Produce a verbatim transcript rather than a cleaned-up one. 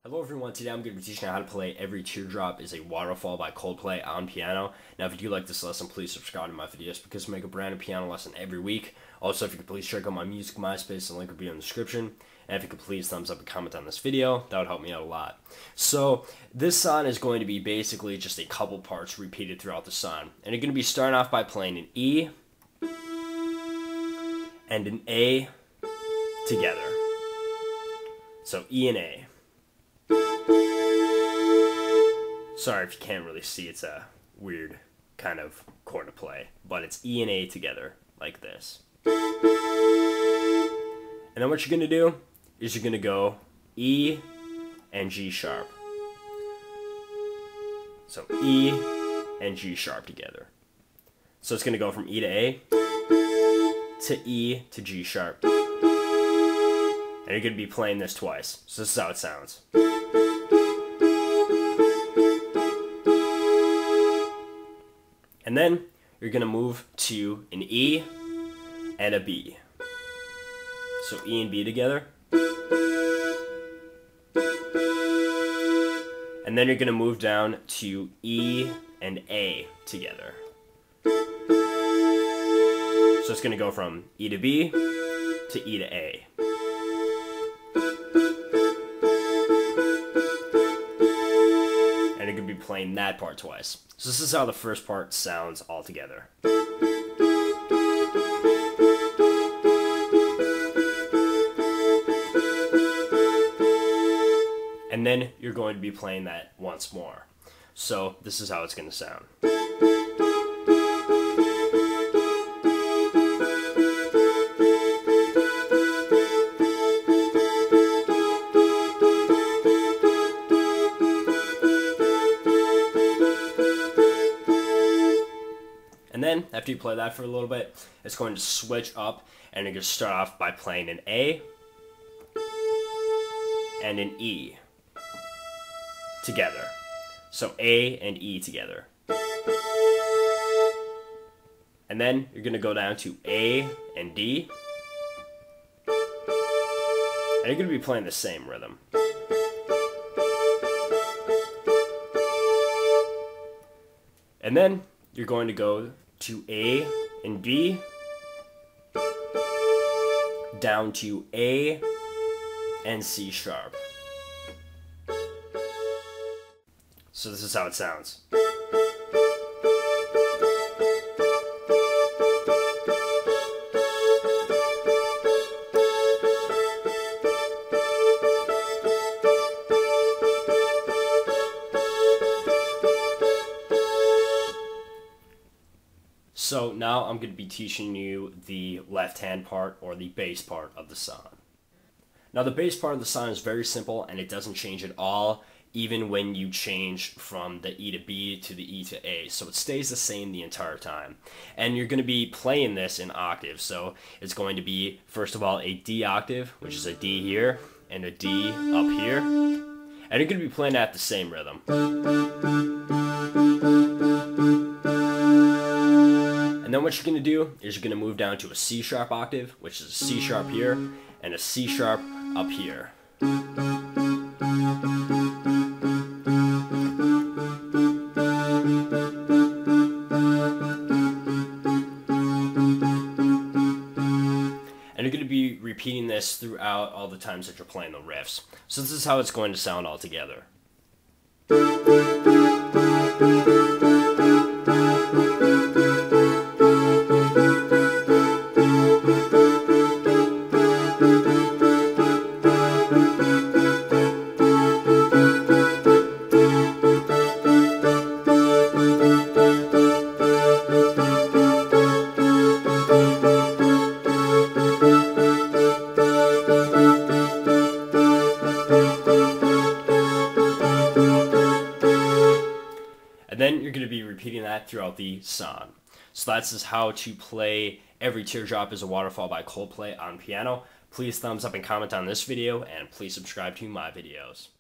Hello everyone, today I'm going to be teaching you how to play Every Teardrop is a Waterfall by Coldplay on piano. Now if you do like this lesson, please subscribe to my videos because I make a brand new piano lesson every week. Also, if you could please check out my music MySpace, the link will be in the description. And if you could please thumbs up and comment on this video, that would help me out a lot. So this song is going to be basically just a couple parts repeated throughout the song. And you're going to be starting off by playing an E and an A together. So E and A. Sorry if you can't really see, it's a weird kind of chord to play, but it's E and A together, like this. And then what you're going to do is you're going to go E and G sharp. So E and G sharp together. So it's going to go from E to A to E to G sharp. And you're going to be playing this twice. So this is how it sounds. And then you're going to move to an E and a B. So E and B together. And then you're going to move down to E and A together. So it's going to go from E to B to E to A. And you're going to be playing that part twice. So this is how the first part sounds all together. And then you're going to be playing that once more. So this is how it's going to sound. And then, after you play that for a little bit, it's going to switch up, and you're going to start off by playing an A and an E together. So A and E together. And then you're going to go down to A and D. And you're going to be playing the same rhythm. And then you're going to go to A and B, down to A and C sharp. So this is how it sounds. So now I'm going to be teaching you the left-hand part, or the bass part of the song. Now the bass part of the song is very simple, and it doesn't change at all, even when you change from the E to B to the E to A. So it stays the same the entire time. And you're going to be playing this in octaves. So it's going to be, first of all, a D octave, which is a D here, and a D up here. And you're going to be playing that the same rhythm. And then what you're going to do is you're going to move down to a C sharp octave, which is a C sharp here, and a C sharp up here. And you're going to be repeating this throughout all the times that you're playing the riffs. So this is how it's going to sound all together. And then you're going to be repeating that throughout the song. So that's just how to play Every Teardrop is a Waterfall by Coldplay on piano. Please thumbs up and comment on this video, and please subscribe to my videos.